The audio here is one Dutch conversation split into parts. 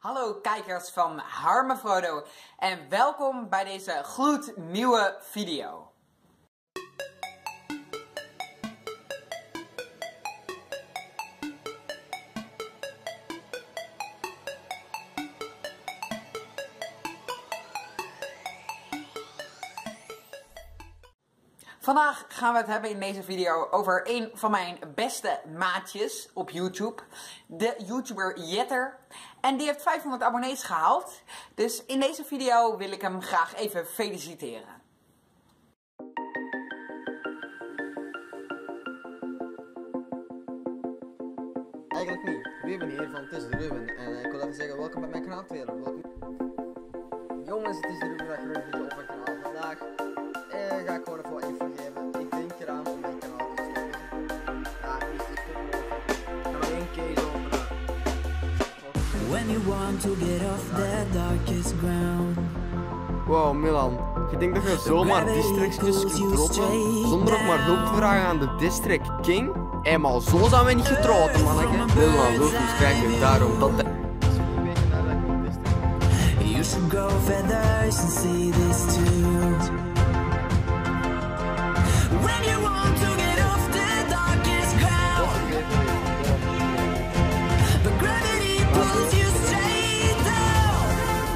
Hallo kijkers van Harme Frodo en welkom bij deze gloednieuwe video. Vandaag gaan we het hebben in deze video over een van mijn beste maatjes op YouTube. De YouTuber Jetter. En die heeft 500 abonnees gehaald. Dus in deze video wil ik hem graag even feliciteren. Eigenlijk niet. Ruben hier van Het is de Ruben. En ik wil even zeggen, welkom bij mijn kanaal weer. Jongens, het is de Ruben dat een video op mijn kanaal. Vandaag ga ik gewoon even wat info geven. Ik denk eraan om mijn kanaal te stoppen. Ja, nu is het stoppen. Ik ga nog één keer openen. When you want to get off the darkest ground. Wow, Milan. Je denkt dat je zomaar districtjes kunt droppen zonder ook maar hulp te vragen aan de District King? Eenmaal zo zijn we niet getrouwd, manneke. Milan, dus krijg je daarom dat de... You should grow feathers and see this too. When you want to get off the darkest ground, but gravity pulls you straight down.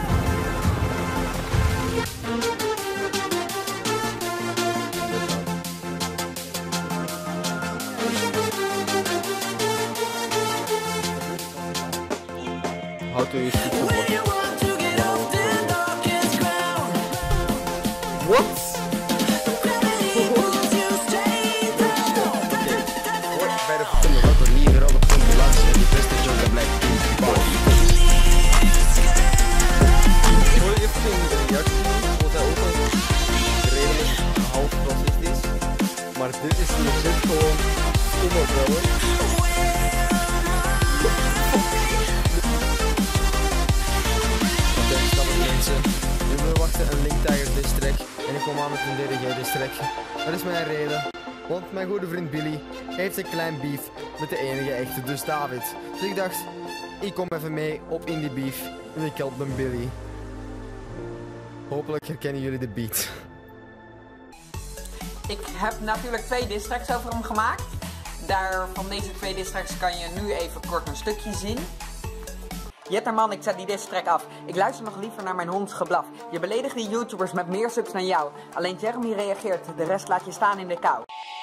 Houd je goed op. When you want to get off the darkest ground, Wat? gravity pulls you straight down. Hoort bij de vertellen wat er niet op het compilatie en die beste joke dat blijkt in de body. Ik wil even een reactie, want hij ook al redelijk half racistisch. Maar dit is legit gewoon onopbellen. Mensen, we verwachten een Linktiger district en ik kom aan met een DDG district. Dat is mijn reden, want mijn goede vriend Billy heeft een klein beef met de enige echte, dus David. Dus ik dacht, ik kom even mee op in die beef en ik help hem Billy. Hopelijk herkennen jullie de beat. Ik heb natuurlijk 2 districts over hem gemaakt. Van deze 2 districts kan je nu even kort een stukje zien. Jetterman, ik zet die distrack af. Ik luister nog liever naar mijn hond geblaf. Je beledigt die YouTubers met meer subs dan jou. Alleen Jeremy reageert, de rest laat je staan in de kou.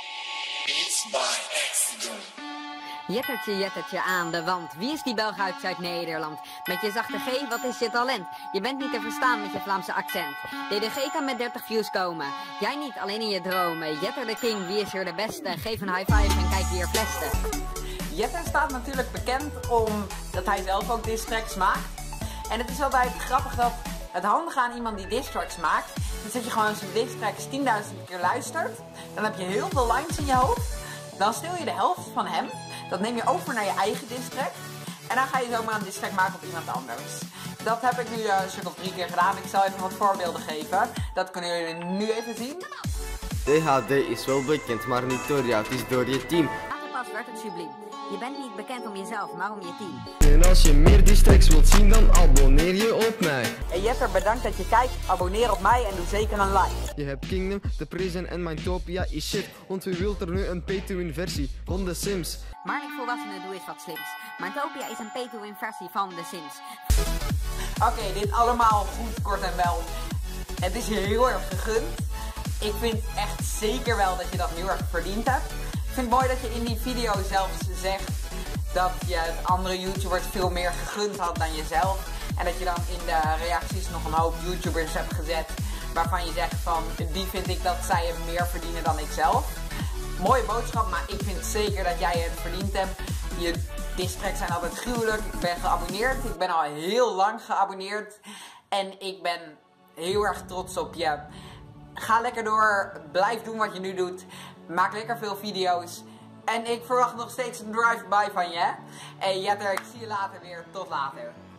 Jettertje, jettertje aan de wand. Wie is die Belg uit Zuid-Nederland? Met je zachte G, wat is je talent? Je bent niet te verstaan met je Vlaamse accent. DDG kan met 30 views komen. Jij niet, alleen in je dromen. Jetter de king, wie is er de beste? Geef een high five en kijk wie er flesten. Jetter staat natuurlijk bekend omdat hij zelf ook distracks maakt. En het is altijd grappig dat het handige aan iemand die distracks maakt, is dat je gewoon zijn distracks 10.000 keer luistert. Dan heb je heel veel lines in je hoofd. Dan stil je de helft van hem. Dat neem je over naar je eigen distrack. En dan ga je zomaar een distrack maken op iemand anders. Dat heb ik nu een stuk of 3 keer gedaan. Ik zal even wat voorbeelden geven. Dat kunnen jullie nu even zien. DHD is wel bekend, maar niet door jou, het is door je team. Aangepast werd het subliem. Je bent niet bekend om jezelf, maar om je team. En als je meer distracks wilt zien, dan abonneer je op mij. En Jetter, bedankt dat je kijkt. Abonneer op mij en doe zeker een like. Je hebt Kingdom, The Prison en Mindtopia is shit. Want wie wilt er nu een pay-to-win versie van The Sims? Maar niet volwassenen, doe eens wat slims. Mindtopia is een pay-to-win versie van The Sims. Oké, dit allemaal goed, kort en wel. Het is je heel erg gegund. Ik vind echt zeker wel dat je dat heel erg verdiend hebt. Ik vind het mooi dat je in die video zelfs zegt dat je andere YouTubers veel meer gegund had dan jezelf. En dat je dan in de reacties nog een hoop YouTubers hebt gezet waarvan je zegt van die vind ik dat zij het meer verdienen dan ik zelf. Mooie boodschap, maar ik vind zeker dat jij het verdiend hebt. Je distracks zijn altijd gruwelijk. Ik ben geabonneerd. Ik ben al heel lang geabonneerd. En ik ben heel erg trots op je. Ga lekker door. Blijf doen wat je nu doet. Maak lekker veel video's. En ik verwacht nog steeds een drive-by van je. En Jetter, ik zie je later weer. Tot later.